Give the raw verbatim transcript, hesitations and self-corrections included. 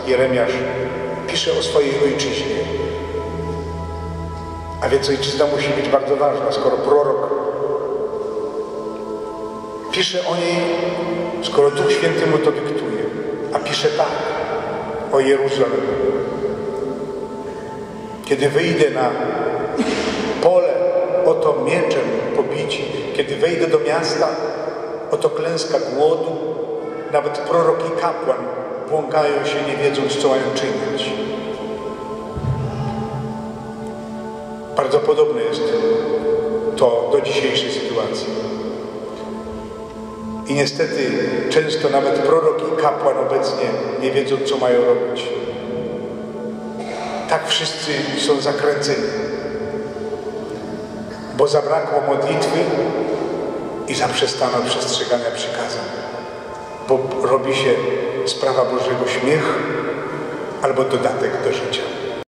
Jeremiasz pisze o swojej ojczyźnie. A więc ojczyzna musi być bardzo ważna, skoro prorok pisze o niej, skoro Duch Święty mu to dyktuje. A pisze tak o Jeruzalem. Kiedy wyjdę na pole, oto mieczem pobici. Kiedy wejdę do miasta, oto klęska głodu. Nawet prorok i kapłan błąkają się, nie wiedząc, co mają czynić. Bardzo podobne jest to do dzisiejszej sytuacji. I niestety często nawet prorok i kapłan obecnie nie wiedzą, co mają robić. Tak wszyscy są zakręceni, bo zabrakło modlitwy i zaprzestano przestrzegania przykazań, bo robi się sprawa Bożego śmiech albo dodatek do życia.